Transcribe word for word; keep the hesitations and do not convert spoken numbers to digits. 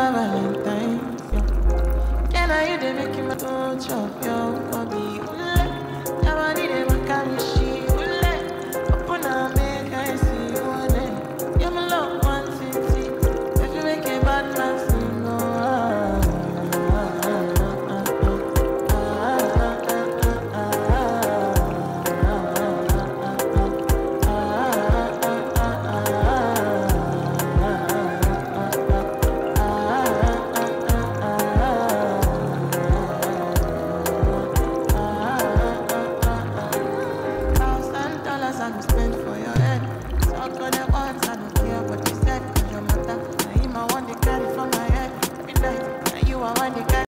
my Valentine's, yo. Can I you they make you my touch up, yo, body, your body,